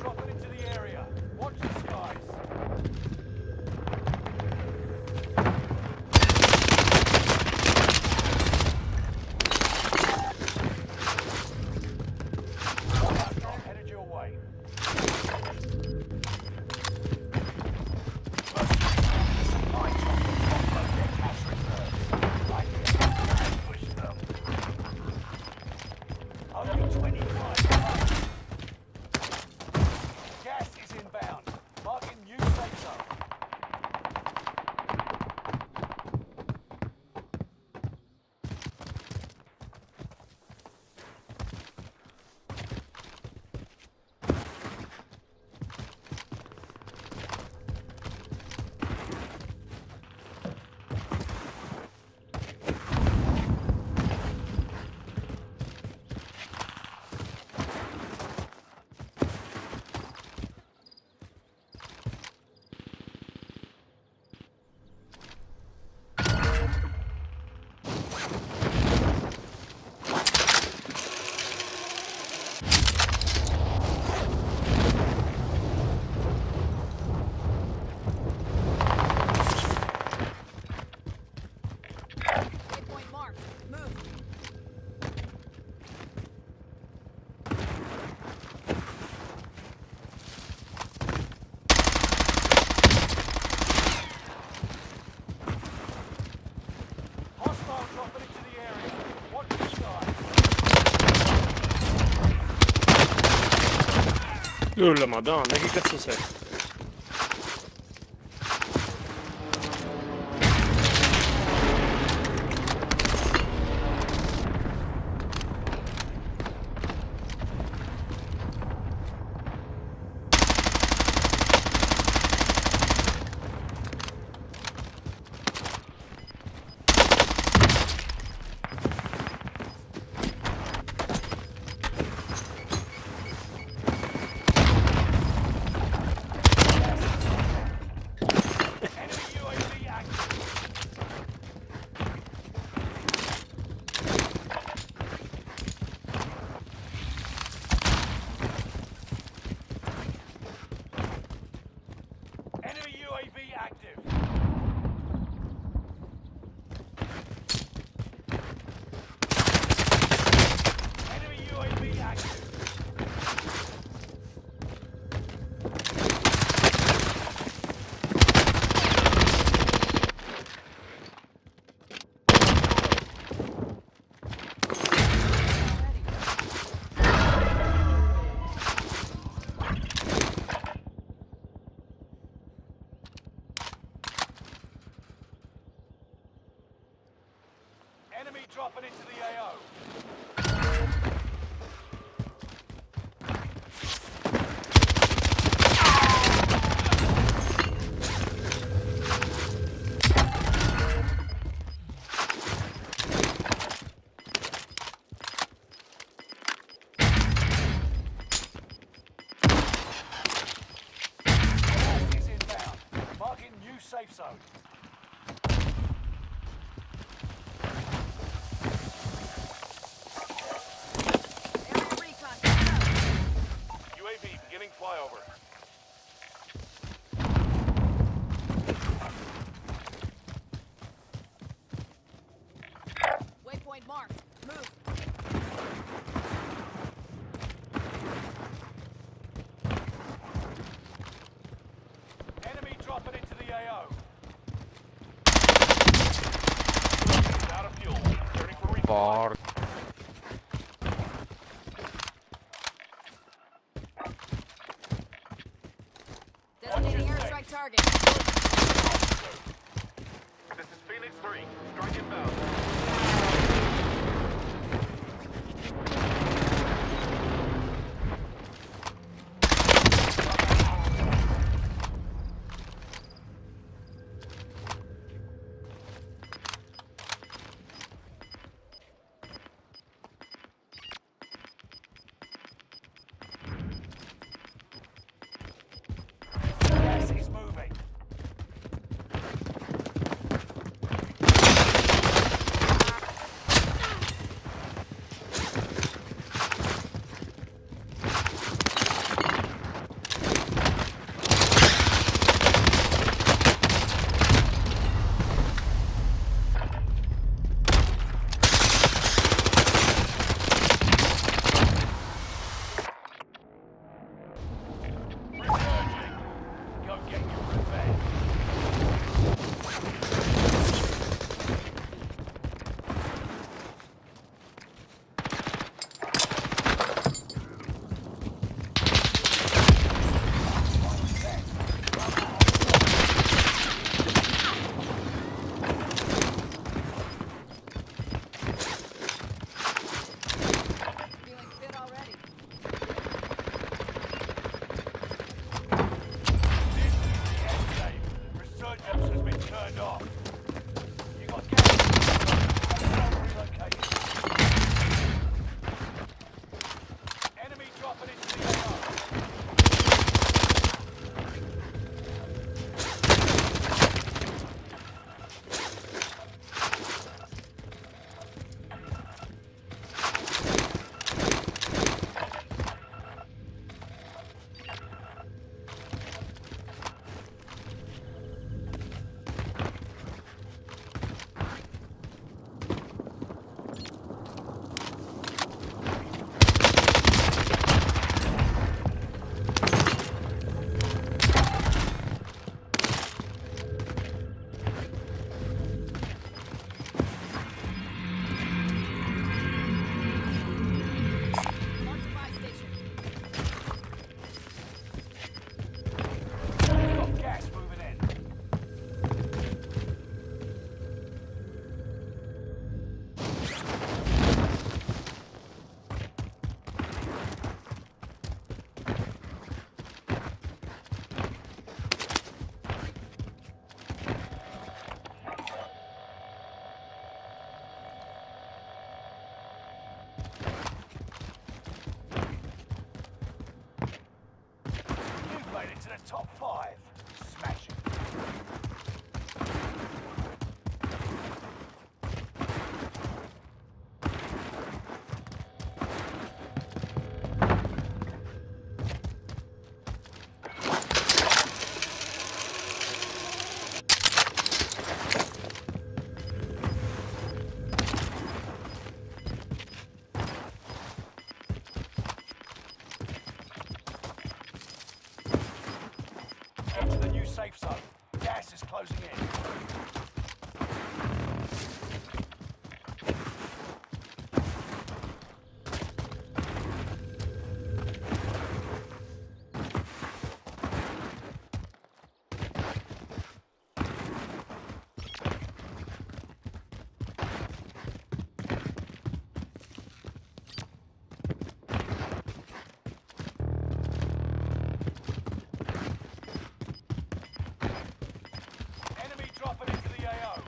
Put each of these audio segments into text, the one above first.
dropping into the area. Watch the skies. Headed your way. Supply drop. Offload their cash reserves. Right here. Push them. Only 25 left. Gas is inbound. Marking new safe zone. Oh la madonna, che cazzo sei? Enemy dropping into the AO. Is inbound. Marking new safe zone. Beginning flyover. Waypoint marked. Move. Enemy dropping into the AO. Out of fuel. Turning for resupply. Designating airstrike target. This is Phoenix 3. Strike inbound. Gas is moving. top 5. Smash it. Enter the new safe zone. Gas is closing in. Enemy dropping into the AO.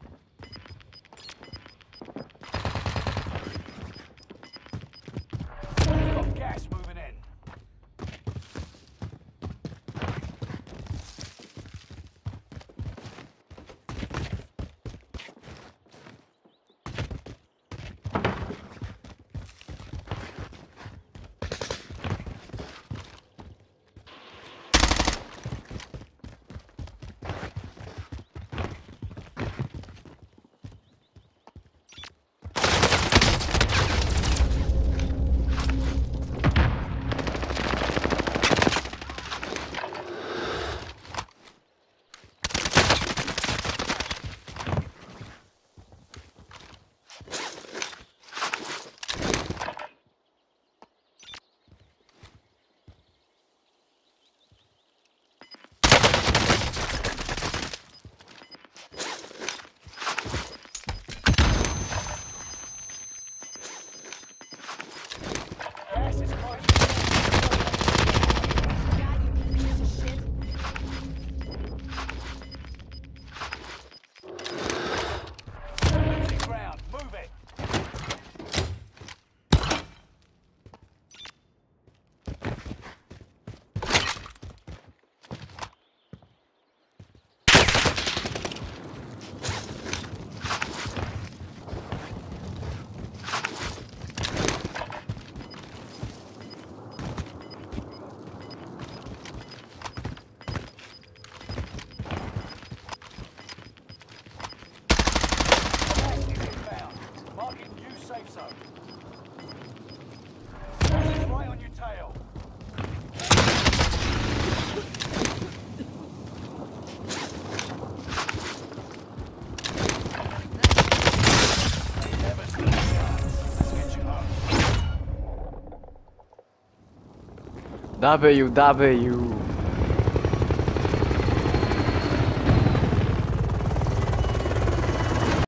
We've got gas moving in. Gas is closing God, you piece of shit. in. Losing ground. Move it. Inbound. Marking new safe zone. Gas is right on your tail. Never stood a chance. Let's get you home. W.